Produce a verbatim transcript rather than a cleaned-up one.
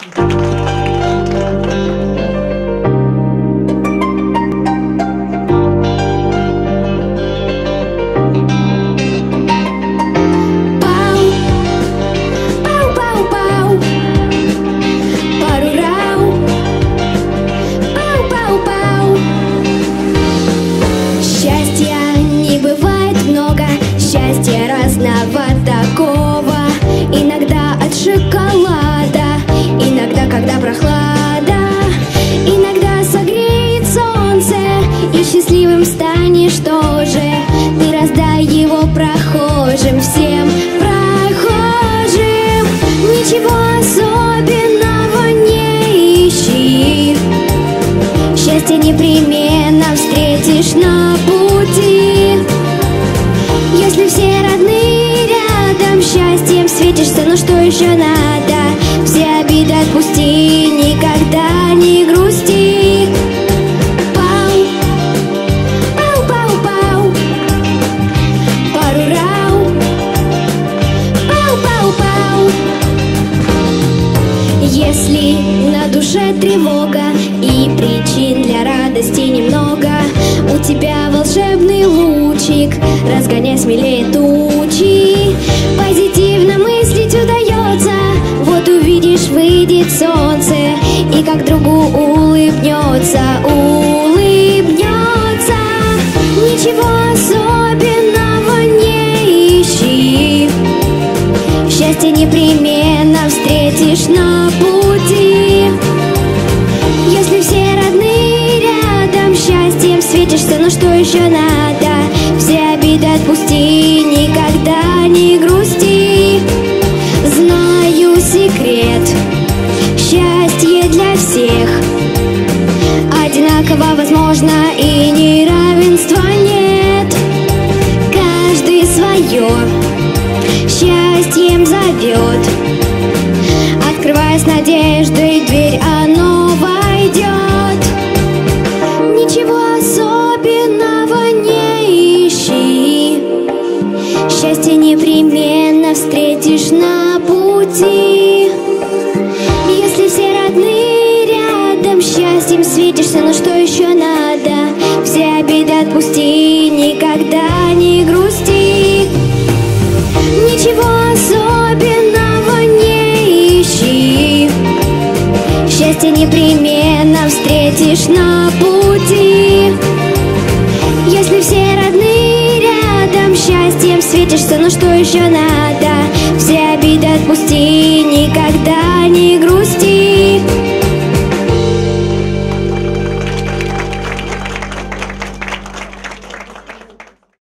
Счастливым станешь тоже, ты раздай его прохожим, всем прохожим. Ничего особенного не ищи, счастье непременно встретишь на пути. Если все родные рядом, счастьем светишься, ну что еще надо? Все обиды отпусти, никогда не грусти. Если на душе тревога и причин для радости немного, у тебя волшебный лучик, разгоняй смелее тучи. Позитивно мыслить удается, вот увидишь, выйдет солнце, и как другу улыбнется, улыбнется. Ничего особенного не ищи, счастье непременно встретишь на пути. Если все родные рядом, счастьем светишься, ну что еще надо? Все обиды отпусти, никогда не грусти. Знаю секрет, счастье для всех одинаково возможно, и неравенства нет. Каждый свое счастьем зовет, открывая с надеждой дверь, оно войдет. Ничего особенного не ищи, счастье непременно встретишь на пути. Если все родные рядом, счастьем светишься, ну что еще надо? Все обиды отпусти, никогда не грусти. Ничего особенного не ищи, счастье непременно встретишь на пути. Если все родные рядом, счастьем светишься, ну что еще надо? Все обиды отпусти, никогда не грусти.